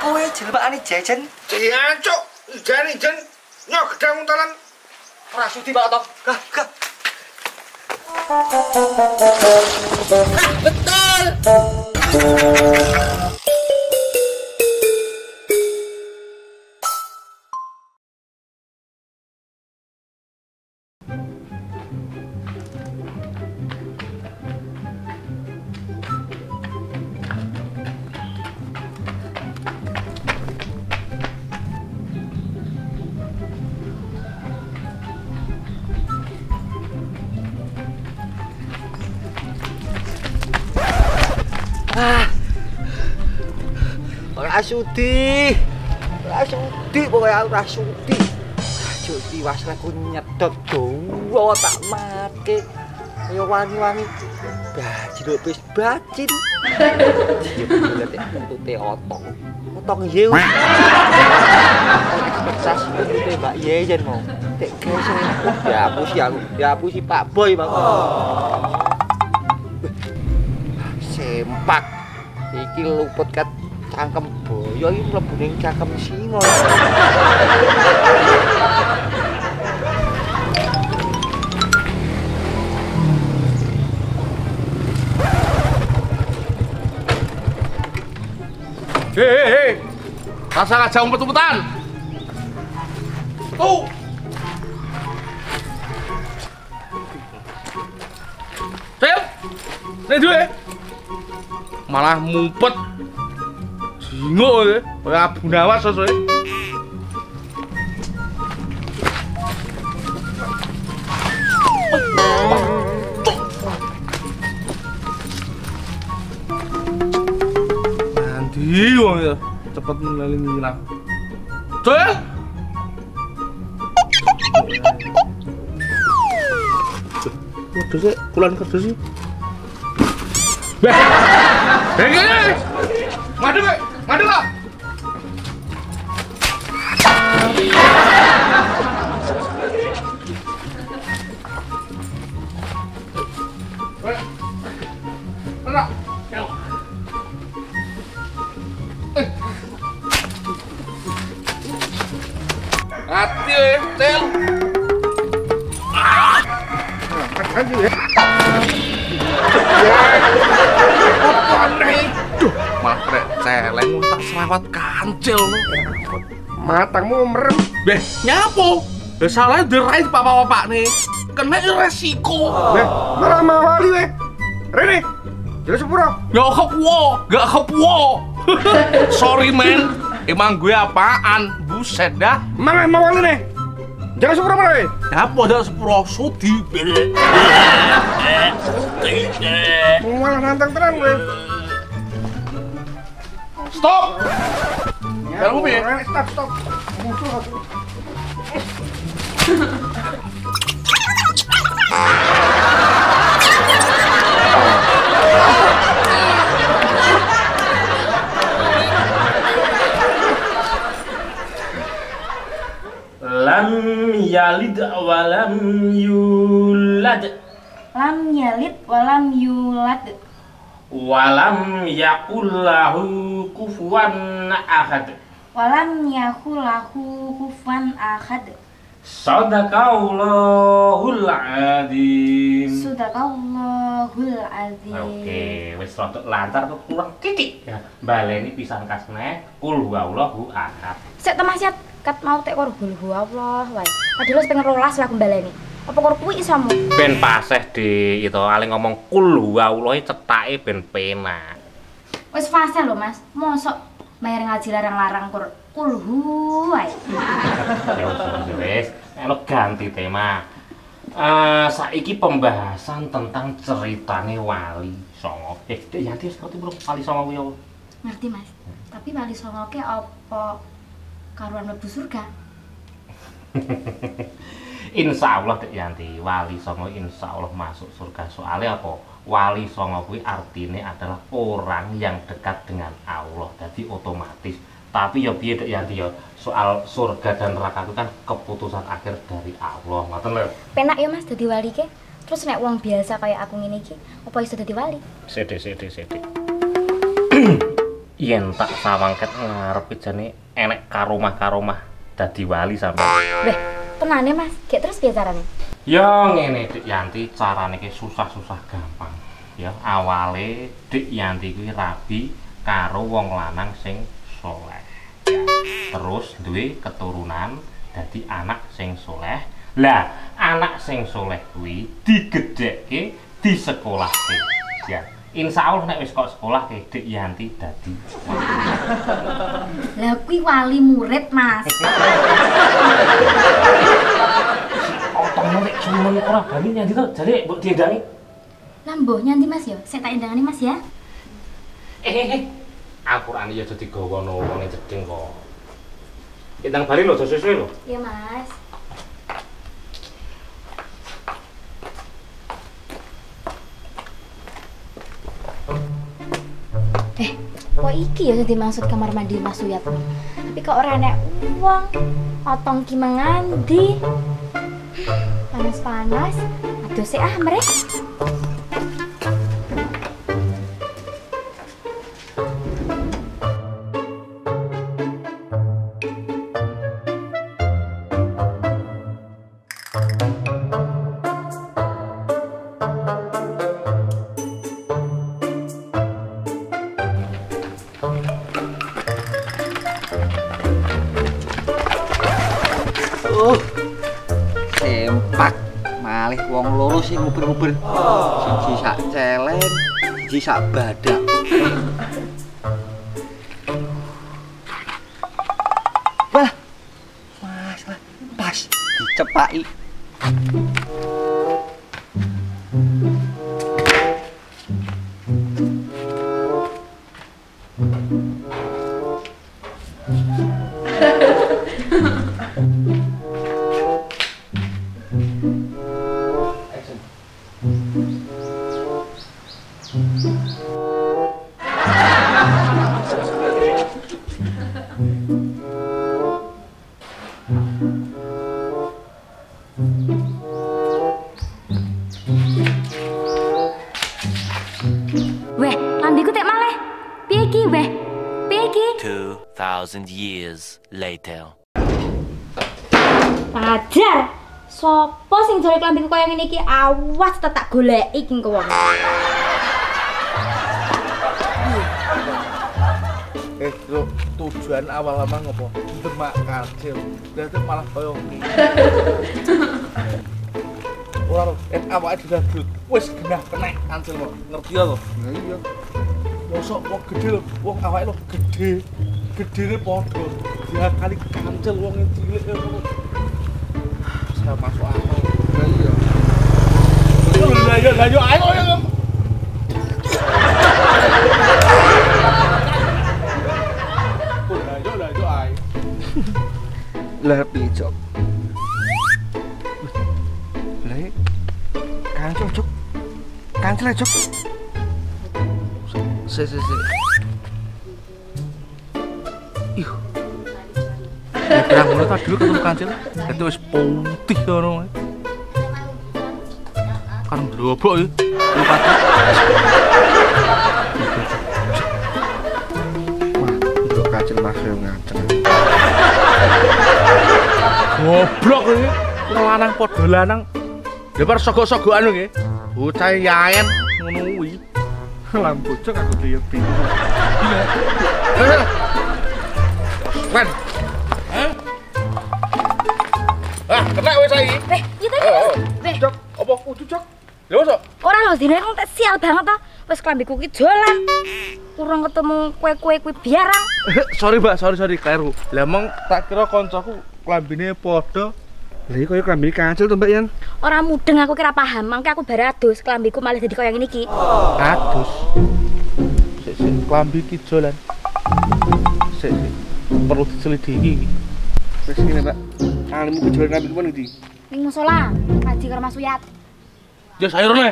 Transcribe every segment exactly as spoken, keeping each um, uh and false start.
kowe jelebakane jajan. Diancuk, ijan-ijan nyok gedang untalan. Ora sudi Pak Tong. Gah, gah. Betul. Ah. Ora sudi. Ora sudi pokoke ora sudi. Aja tiwas aku nyedot dawa tak make. Kaya wangi-wangi. Bajil wis bacin. Lihat untute otong. Otong yew. Ekspektasi untute Mbak Yeyen mau. Tek gesek. Dihapusi aku. Dihapusi Pak Boy, Bang. Sempak iki luput kat cangkem boyo iki mlebu ning cangkem singa. Hei, hei, hei. Rasa aja umpet-umpetan. Tuh. Cel. Nek duwe. Malah mumpet. Jingo ya, kaya Abu Nawas sosoke. Nanti wong ya cepet ngeling ngilang. Cel. Waduh sih, kulan kerja sih. Beh. Hei, hei. Madu, Pak. Madu lah. Weh. Mana? Yuk. Eh. Hati, eh, Cel. Ah. Hati, ya. Apa nih? Duh, malah krek celeng tak selawat kancil. Matangmu merem. Beh, nyapo? Ya salahnya derai bapak-bapak nih. Kena resiko. Beh, malah mawali weh. Rene. Jelas sepuro. Ya kepuo, gak kepuo. Sorry men, emang gue apaan? Buset dah. Malah mawali nih. Jelas sepuro mana weh? Apa dah sepuro sudi? Malah nantang terang weh. Stop! Ya, Kamu piye? Stop, stop. Musuh aku. Lam yalid walam yulad. Lam yalid walam yulad. Walam yakul lahu kufuwan ahad. Walam yakul lahu kufuwan ahad. Sadaqallahul azim. Sadaqallahul azim. Oke, wis rodok lancar kok kurang titik. Ya, baleni pisan kasne kul huwallahu ahad. Sik temasiat kat mau tek karo kul huwallah wae. Padahal wis pengen rolas lah baleni. Apa karo kuwi isamu? Ben paseh di itu ale ngomong kul huwallah cetake ben penak. Wis fase lho Mas. Mosok bayar ngaji larang-larang kur kulhu wae. Wis, nek ganti tema. Eh saiki pembahasan tentang ceritane Wali Songo. Eh, Dek Yanti wis ngerti belum Wali Songo kuwi apa? Ngerti Mas. Tapi Wali Songo ke apa karuan mlebu surga? Insya Allah Dek Yanti, Wali Songo insya Allah masuk surga. Soalnya apa? Wali Songo kuwi artinya adalah orang yang dekat dengan Allah. Jadi otomatis. Tapi ya piye Dek Yanti ya, soal surga dan neraka itu kan keputusan akhir dari Allah. Ngoten lho. Penak ya Mas dadi wali ke. Terus nek wong biasa kayak aku ngene iki, apa iso dadi wali? Sithik sithik sithik. yen tak sawangket ngarep jane enek karomah-karomah dadi wali sampean. Weh, tenane Mas, gek terus piye carane? Ya ngene Dik Yanti, carane ki susah-susah gampang. Ya awale Dik Yanti kuwi rabi karo wong lanang sing soleh. Ya, terus duwe keturunan dadi anak sing soleh. Lah, anak sing soleh kuwi digedhekke, disekolahke. Ya, insya Allah nek wis kok sekolah ke Dik Yanti dadi wali. Lah kuwi wali murid, Mas. Otongmu nek cuman ora bali nyanti to, jare mbok diendangi. Lah mbok nyanti Mas ya, sik tak endangane Mas ya. Eh, Al-Qur'an ya dadi gawono wong cedhing kok. Endang bali lho, suwe-suwe lho. Iya, Mas. Eh, kok iki ya dadi maksud kamar mandi Mas Suyat? Tapi kok ora enek wong, otong ki mangandi. Panas-panas, aduh sik ah mrek. Uh, sempak malih wong loro sing nguber-nguber. Siji sak celeng, siji sak badak. Wah, mas lah, pas dicepaki. Weh, lambiku tek maleh. Piye iki, weh? Piye iki? Two thousand years later. Pajar. Sopo sing jare lambiku kaya ngene iki? Awas tak goleki iki engko wong. Eh, lo tujuan awal emang ngopo? Demak kancil. Dadi malah koyo ngene. Ora, eh awake didadut. Wis genah kenek kancil kok. Ngerti ya lo? Nah iya. Mosok wong gedhe lho, wong awake lo gedhe. Gedhene padha. Dia kali kancil wong cilik ngono. Saya masuk akal. Nah iya. Lah yo, lah yo ayo yo. Lah yo, lah yo ayo. Lah piye, Cok? Lah kancil, Cok. Kancil, Cok. Se se se. Ih. Perang ngono ta dulu ketemu kancil. Dadi wis putih ngono. Kan ndrobok iki. Lupa. Wah, itu kacil mas yang ngaceng. Goblok iki. Lanang padha lanang. Depar sogok-sogokan nggih. Bocah yaen ngono kuwi. Lam bocok aku lihat bingung. Iya. Wen. Hah? Ah, kena wis saiki. Weh, iya ta iki, Mas. Weh, Cok, apa kudu cok? Lha mosok? ora lho dine kok tak sial banget to. Wis klambiku ki dolan. Kurang ketemu kue-kue kuwi biarang. Sorry, Mbak, sorry sorry kleru. Lah mong tak kira koncoku klambine padha. Lah iki koyo klambi kancil to, Mbak Yan. Ora mudeng aku kira paham, mangke aku bar adus klambiku malah dadi kaya ngene iki. Adus. Sik sik klambi ki dolan. Sik sik. Perlu diselidiki iki. Wis ngene, Mbak. Alimu kejual klambi ku ndi? Ning musola, ngaji karo Mas Suyat. Ya sayurne.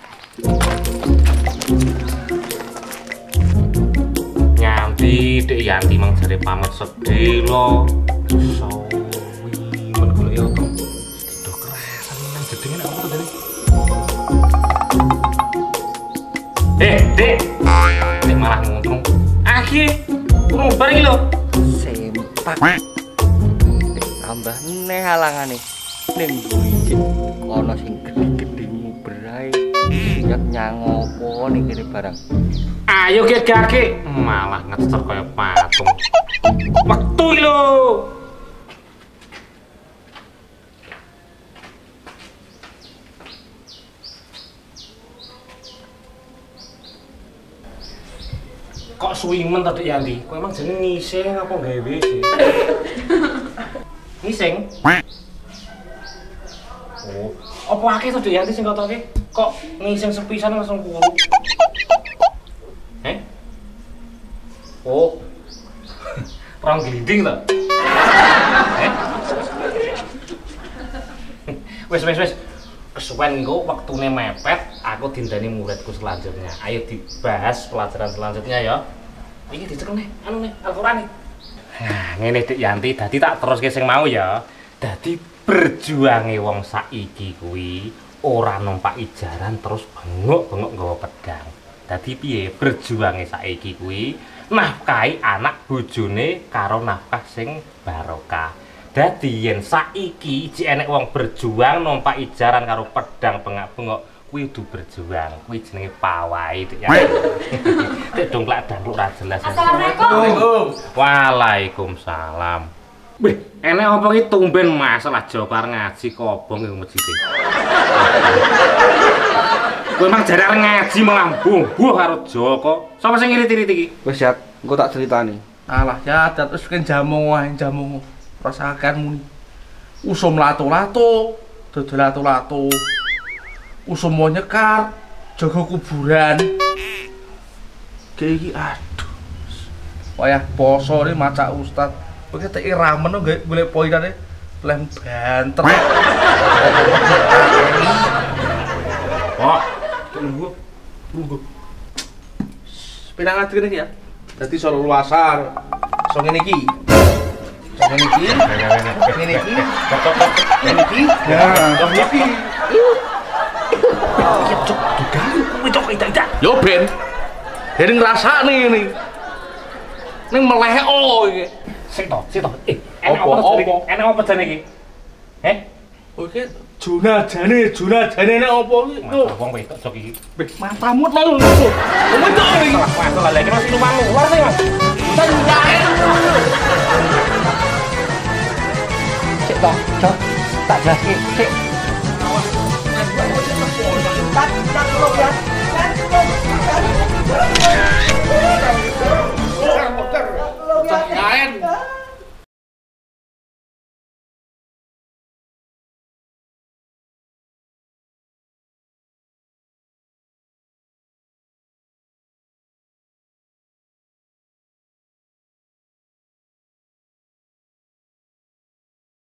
Nyanti Dik Yanti mang jare pamit sedih lo. Sawi men golek yo to. Do keresan nang jedenge nek apa jare. Eh, Dik. Nek malah nguntung. Ah, lagi. Kurang bareng iki lho. Sempak. Tambah neh halangane. Ning buri kono sing gede-gede nguberai. Siap nyangopo ning kene barang. Ayo ki gake malah ngecer kaya patung. Waktu iki lho. Kok suwimen tadi Yanti? Kok emang jeneng ngising apa gawe sih? Ngising? Oh, apa akeh tadi Yanti sing kotoke? Kok ngising sepisan langsung kuru? Eh? Oh. Rong glinding to? Eh? Wes wes wes. Kesuwen engko waktune mepet, aku dindani muridku selanjutnya. Ayo dibahas pelajaran selanjutnya ya. Iki dicek nih, anu nih, Al-Qur'an nih. Nah, ngene Dik Yanti, dadi tak teruske sing mau ya. Dadi berjuange wong saiki kuwi ora numpak ijaran terus bengok-bengok nggawa pedang. Dadi piye berjuange saiki kuwi nafkahi anak bojone karo nafkah sing barokah. Dadi yen saiki jek enek wong berjuang numpak ijaran karo pedang bengak-bengok kuwi kudu berjuang. Kuwi jenenge pawai Dik ya. Dik dongklak dangkluk ra jelas. Assalamualaikum. Waalaikumsalam. Wih, enek apa iki tumben masalah Joko ngaji kobong ing masjid. Kowe emang jare arep ngaji malah mbuh karo Joko. Sapa sing ngirit-irit iki? Wis ya, engko tak ceritani. Alah ya, terus kan jamu wae jamu. Rasakan muni. Usum lato-lato, dodol lato-lato. Usum mau nyekar, jaga kuburan. Kayak iki aduh. Wayah poso ne maca ustaz. Kowe ketek ramen nggak golek poinane lem banter. Kok tunggu. Tunggu. Pinang ngadeg iki ya. Dadi solo luasar. So ngene iki. So ngene iki. Ngene iki. Ngene iki. Ya, ngene iki. Ya cok, dudan kowe cok ida-ida. Yo ben. Dari ngrasakne ngene. Ning meleh o iki. Sik to, sik to. Eh, enek apa jane iki? Enek apa jane iki? Heh? Oh iki juna jane, juna jane nek apa iki? Wong wedok jok iki. Wih, matamu to. Kowe cok iki. Masalah lagi masih lumayan luar sih, Mas. Cek toh, Cok. Tak jelaske, cek. Tak tak ya.